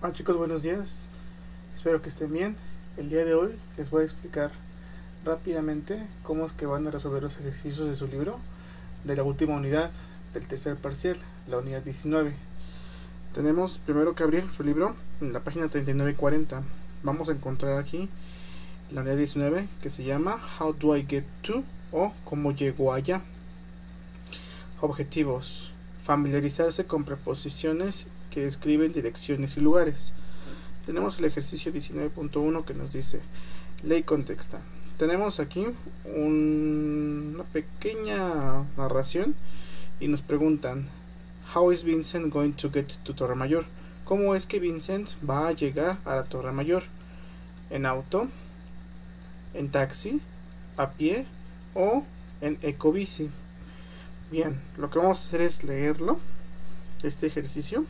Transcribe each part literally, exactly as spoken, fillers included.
Hola chicos, buenos días. Espero que estén bien. El día de hoy les voy a explicar rápidamente cómo es que van a resolver los ejercicios de su libro de la última unidad del tercer parcial, la unidad diecinueve. Tenemos primero que abrir su libro en la página treinta y nueve y cuarenta. Vamos a encontrar aquí la unidad diecinueve que se llama How do I get to o cómo llego allá. Objetivos: familiarizarse con preposiciones que describen direcciones y lugares. Tenemos el ejercicio diecinueve punto uno que nos dice ley contexta. Tenemos aquí un, una pequeña narración y nos preguntan: How is Vincent going to get to Torre Mayor? ¿Cómo es que Vincent va a llegar a la Torre Mayor? ¿En auto, en taxi, a pie o en ecobici? Bien, lo que vamos a hacer es leerlo, este ejercicio,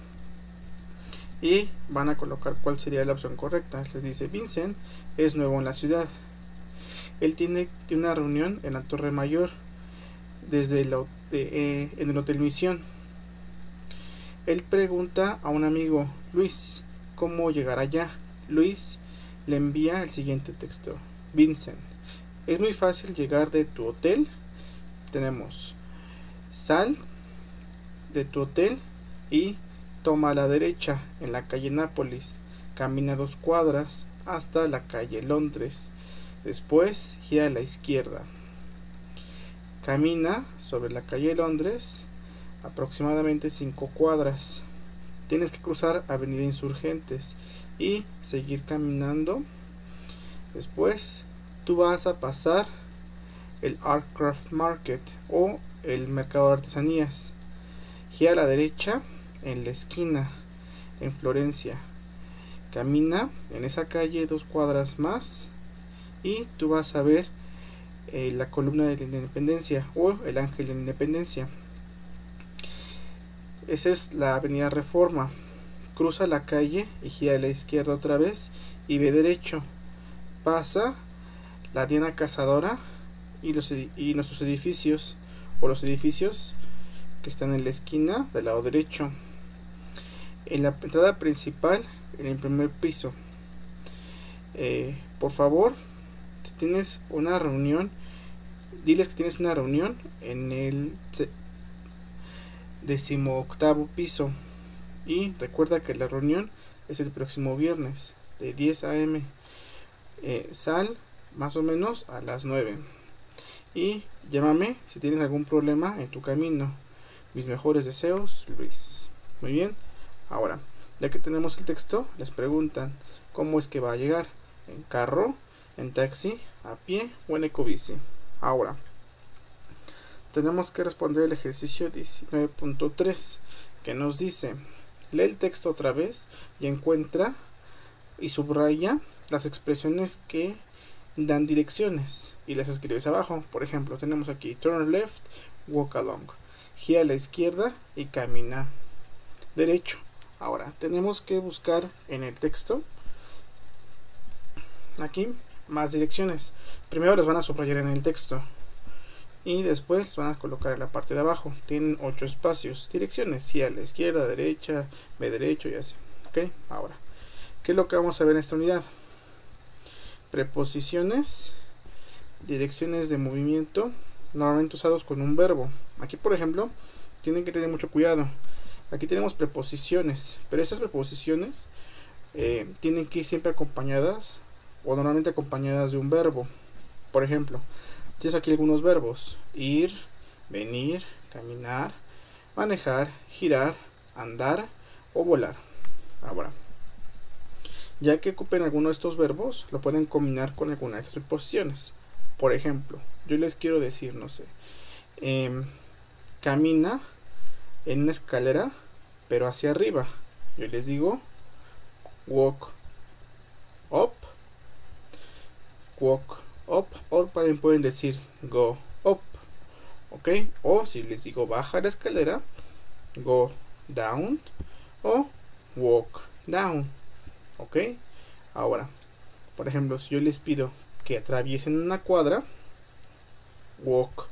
y van a colocar cuál sería la opción correcta. Les dice: Vincent es nuevo en la ciudad. Él tiene una reunión en la Torre Mayor desde el, de, eh, en el Hotel Misión. Él pregunta a un amigo, Luis, ¿cómo llegar allá? Luis le envía el siguiente texto: Vincent, es muy fácil llegar de tu hotel. Tenemos: sal de tu hotel y toma a la derecha en la calle Nápoles, camina dos cuadras hasta la calle Londres, después gira a la izquierda, camina sobre la calle Londres aproximadamente cinco cuadras, tienes que cruzar Avenida Insurgentes y seguir caminando. Después tú vas a pasar el Art Craft Market o el mercado de artesanías, gira a la derecha en la esquina en Florencia, camina en esa calle dos cuadras más y tú vas a ver eh, la columna de la Independencia o el Ángel de la Independencia. Esa es la avenida Reforma. Cruza la calle y gira a la izquierda otra vez y ve derecho, pasa la Diana Cazadora y, los edi y nuestros edificios o los edificios que están en la esquina del lado derecho. En la entrada principal, en el primer piso, eh, por favor, si tienes una reunión, diles que tienes una reunión en el decimoctavo piso y recuerda que la reunión es el próximo viernes de diez a eme. Eh, sal más o menos a las nueve y llámame si tienes algún problema en tu camino. Mis mejores deseos, Luis. Muy bien. Ahora, ya que tenemos el texto, les preguntan cómo es que va a llegar: en carro, en taxi, a pie o en ecobici. Ahora, tenemos que responder el ejercicio diecinueve punto tres que nos dice: lee el texto otra vez y encuentra y subraya las expresiones que dan direcciones y las escribes abajo. Por ejemplo, tenemos aquí turn left, walk along, gira a la izquierda y camina derecho. Ahora tenemos que buscar en el texto aquí más direcciones. Primero las van a subrayar en el texto y después las van a colocar en la parte de abajo. Tienen ocho espacios, direcciones, gira a la izquierda, derecha, ve derecho y así. Ok, ahora, ¿qué es lo que vamos a ver en esta unidad? Preposiciones, direcciones de movimiento, normalmente usados con un verbo. Aquí, por ejemplo, tienen que tener mucho cuidado. Aquí tenemos preposiciones, pero estas preposiciones eh, tienen que ir siempre acompañadas o normalmente acompañadas de un verbo. Por ejemplo, tienes aquí algunos verbos: ir, venir, caminar, manejar, girar, andar o volar. Ahora, ya que ocupen alguno de estos verbos, lo pueden combinar con alguna de estas preposiciones. Por ejemplo, yo les quiero decir, no sé, eh, camina en una escalera pero hacia arriba. Yo les digo walk up, walk up, o también pueden decir go up, ok. O si les digo baja la escalera, go down o walk down, ok. Ahora, por ejemplo, si yo les pido que atraviesen una cuadra, walk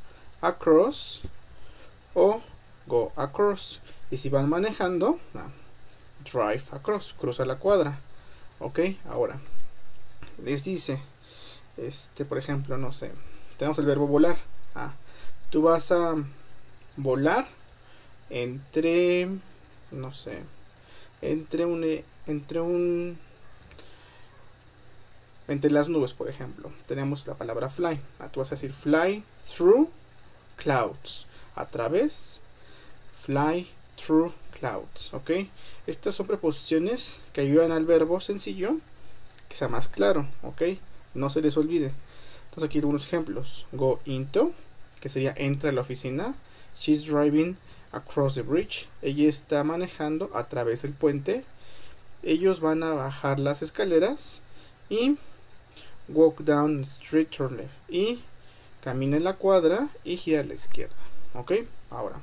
across o go across. Y si van manejando, drive across, cruza la cuadra. Ok, ahora les dice, este, por ejemplo, no sé, tenemos el verbo volar. Ah, tú vas a volar entre, no sé, entre un, entre un, entre las nubes, por ejemplo. Tenemos la palabra fly. Ah, tú vas a decir fly through clouds, a través, fly through clouds, ok. Estas son preposiciones que ayudan al verbo sencillo que sea más claro, ok, no se les olvide. Entonces aquí algunos ejemplos: go into, que sería entra a la oficina. She's driving across the bridge, ella está manejando a través del puente. Ellos van a bajar las escaleras. Y walk down the street, turn left, y camina en la cuadra y gira a la izquierda, ok. Ahora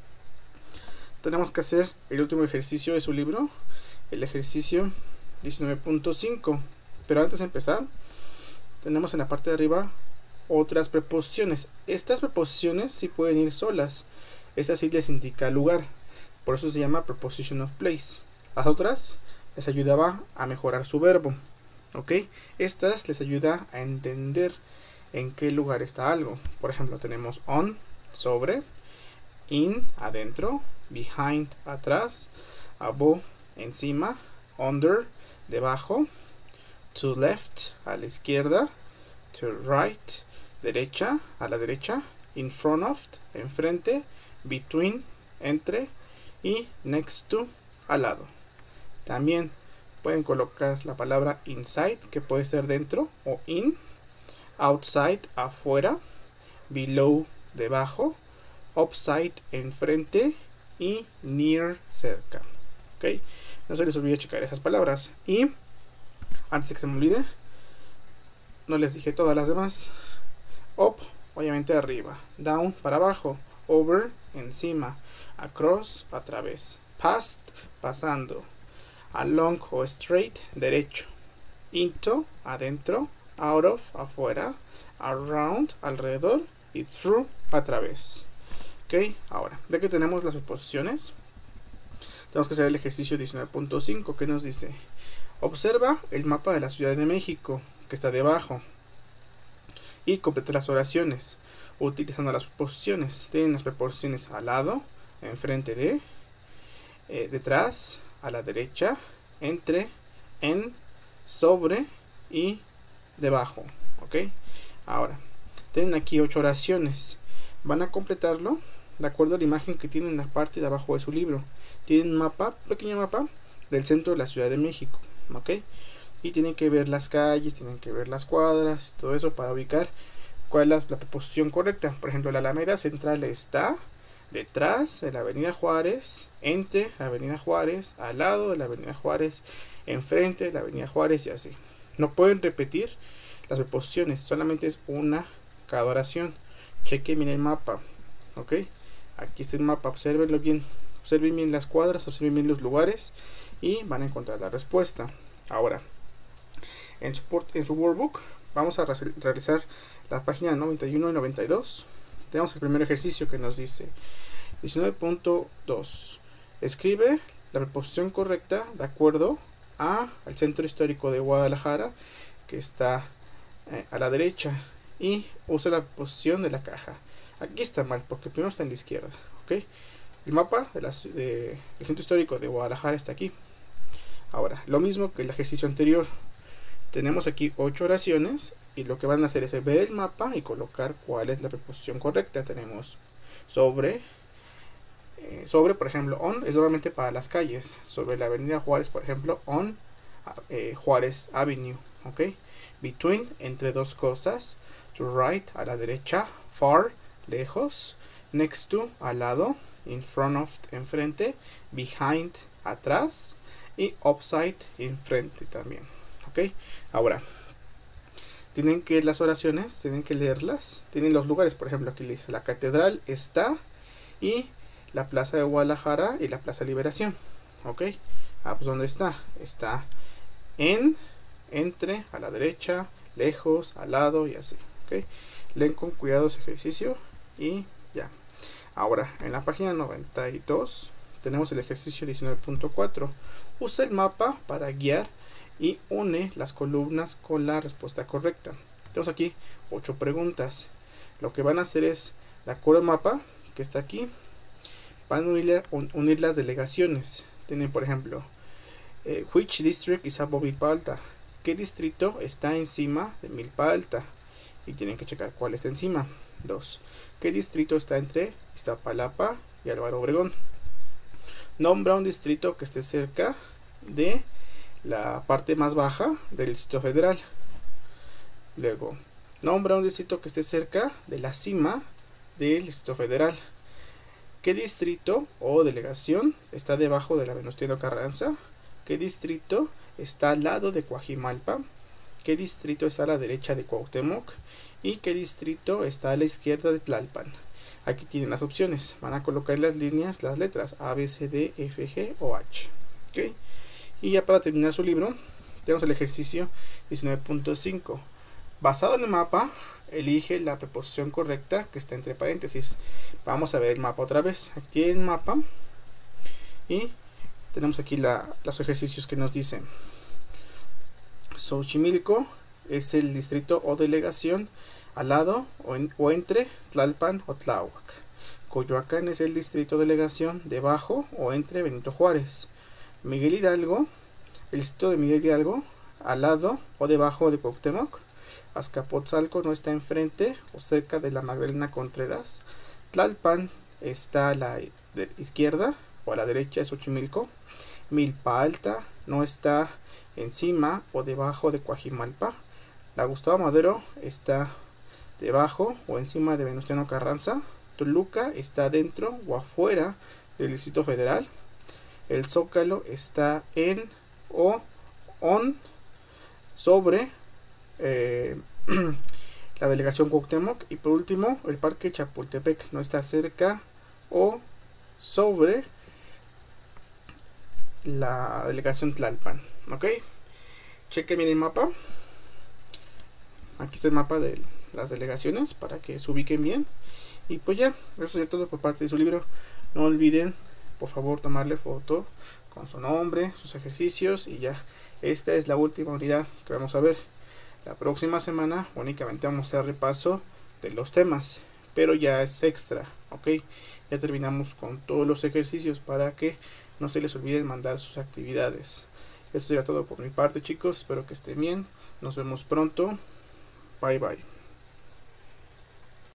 tenemos que hacer el último ejercicio de su libro, el ejercicio diecinueve punto cinco. Pero antes de empezar, tenemos en la parte de arriba otras preposiciones. Estas preposiciones sí pueden ir solas. Esta sí les indica lugar, por eso se llama preposition of place. Las otras les ayudaba a mejorar su verbo, ok. Estas les ayuda a entender en qué lugar está algo. Por ejemplo, tenemos on, sobre, in, adentro, behind, atrás, above, encima, under, debajo, to left, a la izquierda, to right, derecha, a la derecha, in front of, enfrente, between, entre, y next to, al lado. También pueden colocar la palabra inside, que puede ser dentro, o in, outside, afuera, below, debajo, upside, enfrente, y near, cerca, ok. No se les olvide checar esas palabras. Y antes de que se me olvide, no les dije todas las demás. Up, obviamente arriba. Down, para abajo. Over, encima. Across, a través. Past, pasando. Along o straight, derecho. Into, adentro. Out of, afuera. Around, alrededor. Y through, a través. Ok, ahora, ya que tenemos las preposiciones, tenemos que hacer el ejercicio diecinueve punto cinco, que nos dice: observa el mapa de la Ciudad de México, que está debajo, y completa las oraciones utilizando las preposiciones. Tienen las preposiciones al lado, enfrente de, eh, detrás, a la derecha, entre, en, sobre y debajo, ok. Ahora, tienen aquí ocho oraciones. Van a completarlo de acuerdo a la imagen que tienen en la parte de abajo de su libro. Tienen un mapa, un pequeño mapa del centro de la Ciudad de México, ok. Y tienen que ver las calles, tienen que ver las cuadras, todo eso para ubicar cuál es la preposición correcta. Por ejemplo, la Alameda Central está detrás de la Avenida Juárez, entre la Avenida Juárez, al lado de la Avenida Juárez, enfrente de la Avenida Juárez, y así. No pueden repetir las preposiciones, solamente es una cada oración. Chequen bien el mapa, ok. Aquí está el mapa, observenlo bien, observen bien las cuadras, observen bien los lugares y van a encontrar la respuesta. Ahora, en su, en su workbook vamos a realizar la página noventa y uno y noventa y dos. Tenemos el primer ejercicio que nos dice diecinueve punto dos. Escribe la preposición correcta de acuerdo a al centro histórico de Guadalajara, que está eh, a la derecha, y usa la preposición de la caja. Aquí está mal porque primero está en la izquierda, ok. El mapa de la, de, del centro histórico de Guadalajara está aquí. Ahora, lo mismo que el ejercicio anterior, tenemos aquí ocho oraciones y lo que van a hacer es ver el mapa y colocar cuál es la preposición correcta. Tenemos sobre, eh, sobre, por ejemplo, on es normalmente para las calles. Sobre la Avenida Juárez, por ejemplo, on eh, Juárez Avenue, ok. Between, entre dos cosas. To right, a la derecha. Far, lejos. Next to, al lado. In front of, enfrente. Behind, atrás. Y upside, enfrente también, ok. Ahora, tienen que las oraciones, tienen que leerlas. Tienen los lugares, por ejemplo, aquí le dice: la catedral está, y la plaza de Guadalajara y la plaza Liberación, ok. Ah, pues ¿dónde está? Está en, entre, a la derecha, lejos, al lado y así, ok. Leen con cuidado ese ejercicio y ya. Ahora, en la página noventa y dos tenemos el ejercicio diecinueve punto cuatro. Usa el mapa para guiar y une las columnas con la respuesta correcta. Tenemos aquí ocho preguntas. Lo que van a hacer es, de acuerdo al mapa que está aquí, van a unir, unir las delegaciones. Tienen, por ejemplo, eh, which district is above Milpa Alta? ¿Qué distrito está encima de Milpa Alta? Y tienen que checar cuál está encima. Dos. ¿Qué distrito está entre Iztapalapa y Álvaro Obregón? Nombra un distrito que esté cerca de la parte más baja del Distrito Federal. Luego, nombra un distrito que esté cerca de la cima del Distrito Federal. ¿Qué distrito o delegación está debajo de la Venustiano Carranza? ¿Qué distrito está al lado de Coajimalpa? ¿Qué distrito está a la derecha de Cuauhtémoc? ¿Y qué distrito está a la izquierda de Tlalpan? Aquí tienen las opciones. Van a colocar en las líneas las letras A, B, C, D, F, G o H. ¿Okay? Y ya para terminar su libro, tenemos el ejercicio diecinueve punto cinco. Basado en el mapa, elige la preposición correcta que está entre paréntesis. Vamos a ver el mapa otra vez. Aquí el mapa. Y tenemos aquí la, los ejercicios que nos dicen. Xochimilco es el distrito o delegación al lado o, en, o entre Tlalpan o Tláhuac. Coyoacán es el distrito o delegación debajo o entre Benito Juárez. Miguel Hidalgo, el distrito de Miguel Hidalgo al lado o debajo de Cuauhtémoc. Azcapotzalco no está enfrente o cerca de la Magdalena Contreras. Tlalpan está a la izquierda o a la derecha de Xochimilco. Milpa Alta no está encima o debajo de Coajimalpa. La Gustavo Madero está debajo o encima de Venustiano Carranza. Toluca está dentro o afuera del Distrito Federal. El Zócalo está en o on sobre eh, la delegación Cuauhtémoc. Y por último, el Parque Chapultepec no está cerca o sobre la delegación Tlalpan. Ok, chequen bien el mapa. Aquí está el mapa de las delegaciones para que se ubiquen bien. Y pues ya, eso sería todo por parte de su libro. No olviden, por favor, tomarle foto con su nombre, sus ejercicios. Y ya, esta es la última unidad que vamos a ver. La próxima semana únicamente vamos a hacer repaso de los temas, pero ya es extra. Ok, ya terminamos con todos los ejercicios para que no se les olvide mandar sus actividades. Eso sería todo por mi parte, chicos. Espero que estén bien. Nos vemos pronto. Bye bye.